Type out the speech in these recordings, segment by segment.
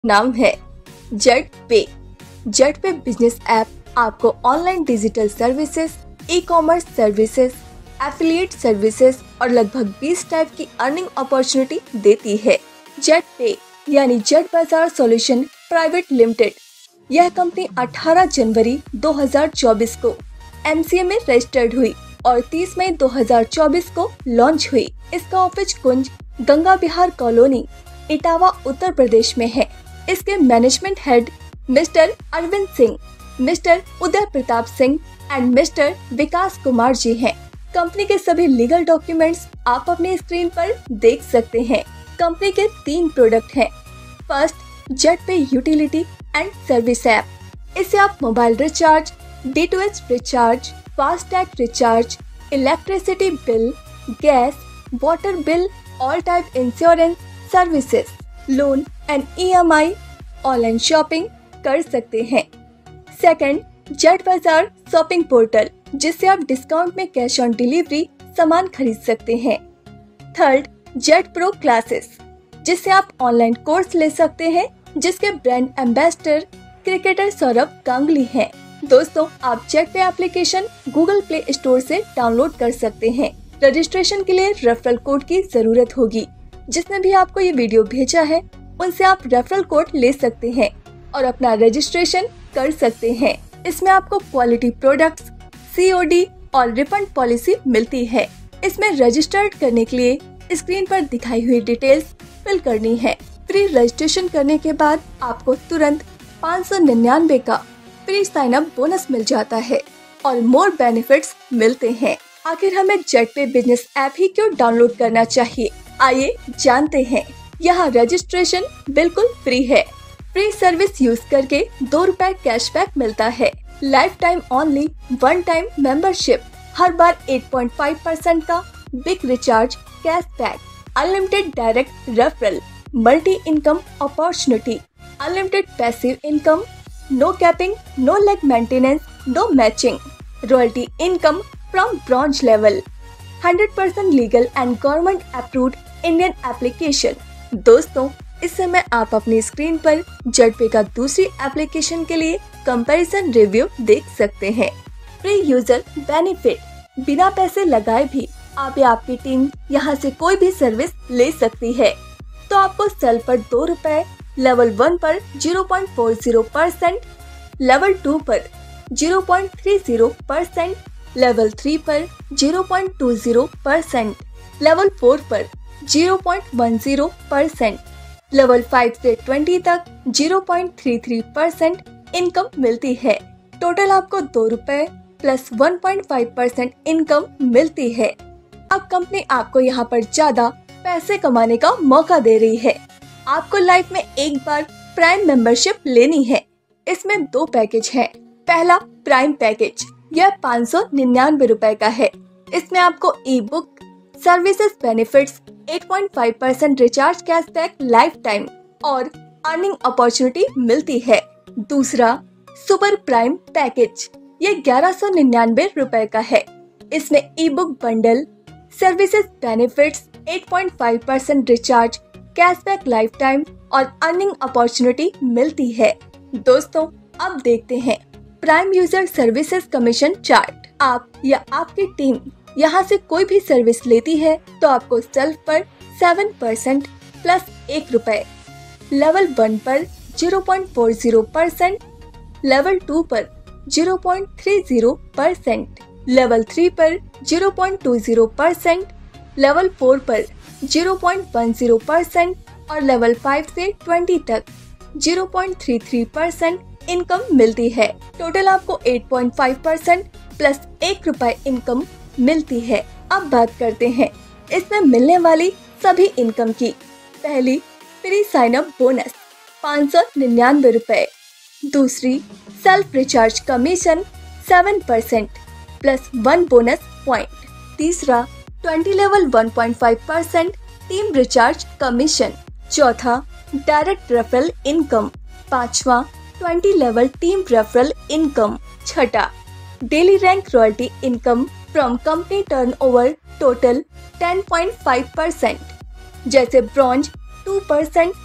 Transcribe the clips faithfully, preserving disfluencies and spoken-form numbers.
नाम है jet Pay. Jet Pay business app आपको online digital services, e commerce services, affiliate services और लगभग बीस टाइप की अर्निंग अपॉर्चुनिटी देती है। जेट पे यानी Jet Bazaar Solution Private Limited, यह कंपनी अठारह जनवरी दो हज़ार चौबीस को एम सी ए में रजिस्टर्ड हुई और तीस मई दो हज़ार चौबीस को लॉन्च हुई। इसका ऑफिस कुंज गंगा विहार कॉलोनी, इटावा, उत्तर प्रदेश में है। इसके management head mister Arvind Singh, mister Uday Pratap Singh and mister Vikas Kumar ji हैं। कंपनी के सभी लीगल डॉक्यूमेंट्स आप अपने स्क्रीन पर देख सकते हैं। कंपनी के तीन प्रोडक्ट हैं। First, Jet Pay utility and service app. इससे आप mobile recharge, D to H recharge, FASTag recharge, electricity bill, gas, water bill, all type insurance services, loan and E M I, online shopping कर सकते हैं। Second, Jet Bazaar shopping portal, जिससे आप discount में cash on delivery सामान खरीद सकते हैं। थर्ड, जेट प्रो क्लासेस, जिससे आप ऑनलाइन कोर्स ले सकते हैं, जिसके brand ambassador cricketer Sourav Ganguly हैं। दोस्तों, आप Jet Pay application Google Play Store से डाउनलोड कर सकते हैं। रजिस्ट्रेशन के लिए रेफरल कोड की जरूरत होगी। जिसने भी आपको ये वीडियो भेजा है, उनसे आप रेफरल कोड ले सकते हैं और अपना रजिस्ट्रेशन कर सकते हैं। इसमें आपको quality products, C O D और रिफंड पॉलिसी मिलती है। इसमें रजिस्टर्ड करने के लिए स्क्रीन पर दिखाई हुई डिटेल्स फिल करनी है। फ्री रजिस्ट्रेशन करने के बाद आपको तुरंत पाँच सौ निन्यानवे का फ्री साइन अप बोनस मिल जाता है और मोर बेनिफिट्स मिलते हैं। आखिर हमें जेट पे बिजनेस ऐप ही क्यों डाउनलोड करना चाहिए, आइए जानते हैं। यहाँ रजिस्ट्रेशन बिल्कुल फ्री है। फ्री सर्विस यूज करके दो रुपए कैशबैक मिलता है। Lifetime only one time membership, हर बार आठ पॉइंट पाँच परसेंट का big recharge cashback, unlimited direct referral, multi income opportunity, unlimited passive income, no capping, no leg maintenance, no matching, royalty income from bronze level, hundred percent legal and government approved Indian application. दोस्तों, इस समय आप अपनी screen पर jet पे का दूसरी application के लिए कंपैरिजन रिव्यू देख सकते हैं। फ्री यूजर बेनिफिट, बिना पैसे लगाए भी आप या आपकी टीम यहाँ से कोई भी सर्विस ले सकती है। तो आपको सेल पर दो रुपए, लेवल वन पर zero point four zero percent, level two पर zero point three zero percent, level three पर zero point two zero percent, level four पर zero point one zero percent, level five से बीस तक zero point three three percent income मिलती है। Total आपको दो रुपए plus one point five percent income मिलती है। अब कंपनी आपको यहाँ पर ज्यादा पैसे कमाने का मौका दे रही है। आपको लाइफ में एक बार प्राइम मेंबरशिप लेनी है। इसमें दो पैकेज हैं। पहला प्राइम पैकेज, यह पाँच सौ निन्यानवे रुपए का है। इसमें आपको ई बुक, सर्विसेज बेनिफिट्स, आठ पॉइंट पाँच percent recharge cashback lifetime और अर्निंग अपॉर्चुनिटी मिलती है। दूसरा सुपर प्राइम पैकेज, ये ग्यारह सौ निन्यानवे रुपए का है। इसमें e book bundle, services benefits, आठ पॉइंट पाँच percent recharge cashback lifetime और अर्निंग अपॉर्चुनिटी मिलती है। दोस्तों, अब देखते हैं prime user services commission chart. आप या आपकी टीम यहाँ से कोई भी सर्विस लेती है तो आपको सेल्फ पर सेवन परसेंट प्लस एक रुपए, लेवल वन पर zero point four zero percent, level two पर zero point three zero percent, level three पर zero point two zero percent, level four पर zero point one zero percent और level five से बीस तक zero point three three percent income मिलती है। Total आपको आठ पॉइंट पाँच परसेंट प्लस एक रुपए इनकम मिलती है। अब बात करते हैं इसमें मिलने वाली सभी इनकम की। पहली, फ्री साइन अप बोनस पाँच सौ निन्यानवे रुपए। दूसरी, self recharge commission seven percent plus one bonus point. तीसरा, twenty level one point five percent team recharge commission. चौथा, डायरेक्ट रेफरल इनकम। पांचवा, twenty level team referral income. छठा, daily rank royalty income from company turnover total ten point five percent, जैसे bronze two percent,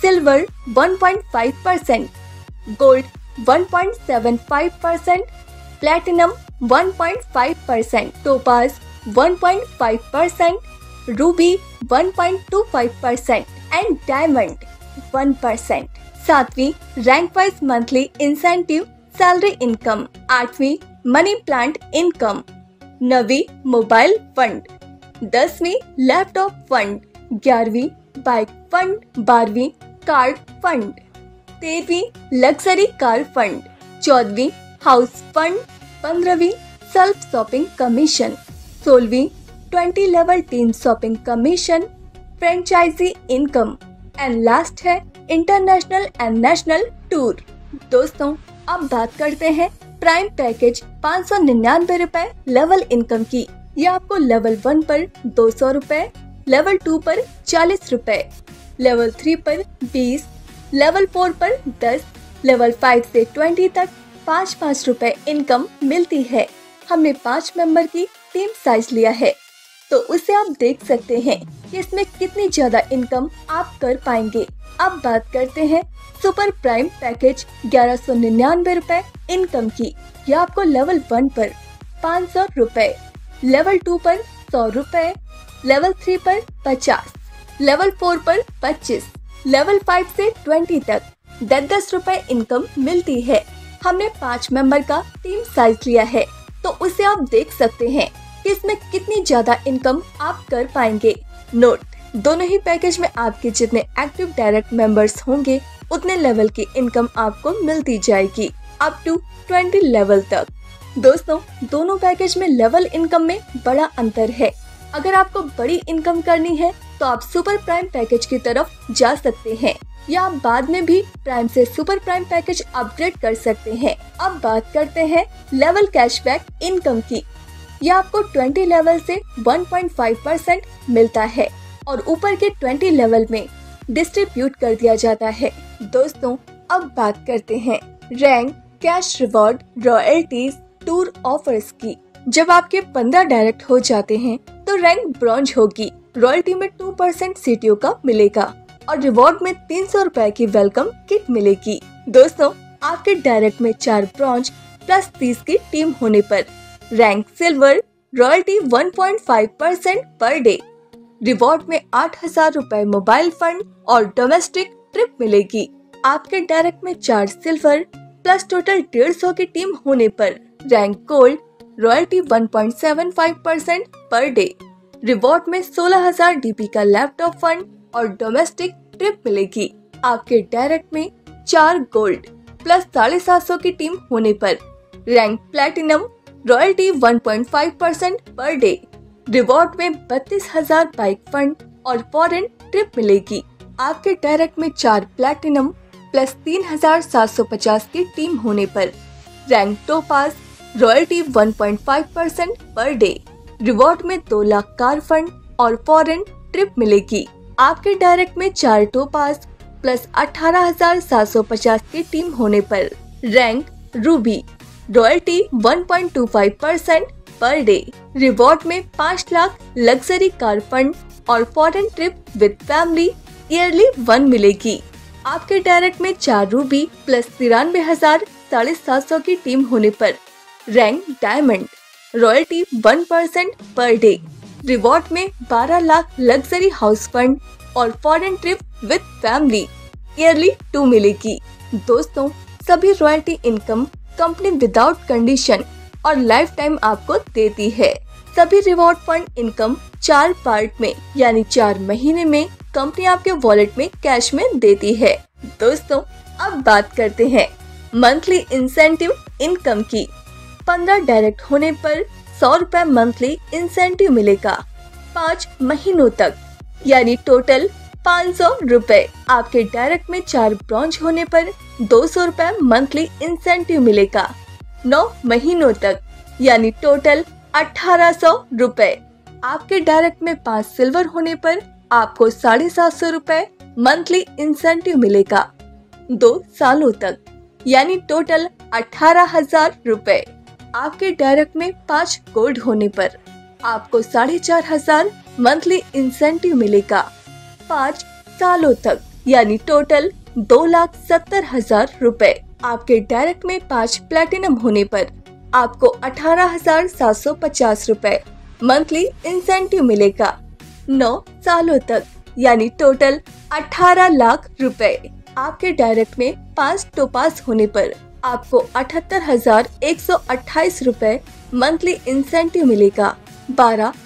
silver one point five percent, gold one point seven five percent, platinum one point five percent, topaz one point five percent, ruby one point two five percent and diamond one percent. सातवीं rank wise monthly incentive salary income, आठवीं money plant income, नवीं mobile fund, दसवीं laptop fund, ग्यारहवीं bike fund, बारहवीं card fund, तेरहवीं luxury car fund, चौदहवीं house fund, पंद्रहवीं self shopping commission, सोलहवीं twenty level team shopping commission, franchise income and last है इंटरनेशनल एंड नेशनल टूर। दोस्तों अब बात करते हैं प्राइम पैकेज पाँच सौ निन्यानवे रूपए लेवल इनकम की। यह आपको लेवल वन पर दो सौ रूपए, लेवल टू पर चालीस रूपए, लेवल थ्री पर बीस, लेवल फोर पर दस, लेवल फाइव से बीस तक पाँच पाँच रूपए इनकम मिलती है। हमने पाँच मेंबर की टीम साइज लिया है तो उसे आप देख सकते हैं कि इसमें कितनी ज्यादा इनकम आप कर पाएंगे। अब बात करते हैं सुपर प्राइम पैकेज ग्यारह सौ निन्यानवे रूपए इनकम की। यह आपको लेवल वन पर पाँच सौ रूपए, लेवल टू पर सौ रूपए, लेवल थ्री पर पचास, लेवल फोर पर पच्चीस, लेवल फाइव से बीस तक दस दस रूपए इनकम मिलती है। हमने पाँच मेंबर का टीम साइज लिया है तो उसे आप देख सकते हैं कि इसमें कितनी ज्यादा इनकम आप कर पाएंगे। नोट, दोनों ही पैकेज में आपके जितने एक्टिव डायरेक्ट मेंबर्स होंगे उतने लेवल की इनकम आपको मिलती जाएगी अप टू बीस लेवल तक। दोस्तों दोनों पैकेज में लेवल इनकम में बड़ा अंतर है। अगर आपको बड़ी इनकम करनी है तो आप सुपर प्राइम पैकेज की तरफ जा सकते हैं या आप बाद में भी प्राइम से सुपर प्राइम पैकेज अपग्रेड कर सकते हैं। अब बात करते हैं लेवल कैशबैक इनकम की। यह आपको बीस लेवल से वन पॉइंट फाइव परसेंट मिलता है और ऊपर के बीस लेवल में डिस्ट्रीब्यूट कर दिया जाता है। दोस्तों अब बात करते हैं rank, cash reward, royalties, tour offers की। जब आपके पंद्रह डायरेक्ट हो जाते हैं तो रैंक ब्रॉन्ज होगी, रॉयल्टी में टू परसेंट सीटीओ का मिलेगा और रिवॉर्ड में तीन सौ रूपए की वेलकम किट मिलेगी। दोस्तों आपके डायरेक्ट में चार ब्रॉन्ज प्लस तीस की टीम होने पर rank silver, royalty one point five percent per day, reward में आठ हजार रूपए मोबाइल फंड और डोमेस्टिक ट्रिप मिलेगी। आपके डायरेक्ट में चार सिल्वर प्लस टोटल डेढ़ सौ की टीम होने पर rank gold, royalty one point seven five percent per day, reward में सोलह हजार डीपी का लैपटॉप फंड और डोमेस्टिक ट्रिप मिलेगी। आपके डायरेक्ट में चार गोल्ड प्लस साढ़े सात सौ की टीम होने पर rank platinum, royalty one point five percent per day, reward में बत्तीस हजार बाइक फंड और फॉरेन ट्रिप मिलेगी। आपके डायरेक्ट में चार प्लैटिनम प्लस तीन हजार सात सौ पचास की टीम होने पर rank topaz, royalty one point five percent per day, reward में दो लाख कार फंड और फॉरेन ट्रिप मिलेगी। आपके डायरेक्ट में चार टोपाज प्लस अठारह हजार सात सौ पचास की टीम होने पर rank ruby, royalty one point two five percent per day, reward में पाँच लाख लग्जरी कार फंड और foreign trip with family yearly one मिलेगी। आपके डायरेक्ट में चार रूबी प्लस तिरानवे हजार साढ़े सात सौ की टीम होने पर rank diamond, royalty one percent per day, reward में बारह लाख लग्जरी हाउस फंड और foreign trip with family yearly two मिलेगी। दोस्तों सभी royalty income company without condition और लाइफ टाइम आपको देती है। सभी रिवॉर्ड फंड इनकम चार पार्ट में यानी चार महीने में कंपनी आपके वॉलेट में कैश में देती है। दोस्तों अब बात करते हैं मंथली इंसेंटिव इनकम की। पंद्रह डायरेक्ट होने पर सौ रूपए मंथली इंसेंटिव मिलेगा पाँच महीनों तक यानी टोटल पाँच सौ रूपए। आपके डायरेक्ट में चार ब्रॉन्ज होने पर दो सौ रूपए मंथली इंसेंटिव मिलेगा नौ महीनों तक यानी टोटल अठारह सौ रूपए। आपके डायरेक्ट में पाँच सिल्वर होने पर आपको साढ़े सात सौ रूपए मंथली इंसेंटिव मिलेगा दो सालों तक यानी टोटल अठारह हजार रूपए। आपके डायरेक्ट में पाँच गोल्ड होने पर आपको साढ़े चार हजार मंथली इंसेंटिव मिलेगा पाँच सालों तक यानी टोटल दो लाख सत्तर हजार रूपए। आपके डायरेक्ट में पाँच प्लेटिनम होने पर आपको अठारह हजार सात सौ पचास रूपए मंथली इंसेंटिव मिलेगा नौ सालों तक, यानी टोटल अठारह लाख रुपए। आपके डायरेक्ट में पाँच टोपास होने पर आपको अठहत्तर हजार एक सौ अट्ठाईस रूपए मंथली इंसेंटिव मिलेगा बारह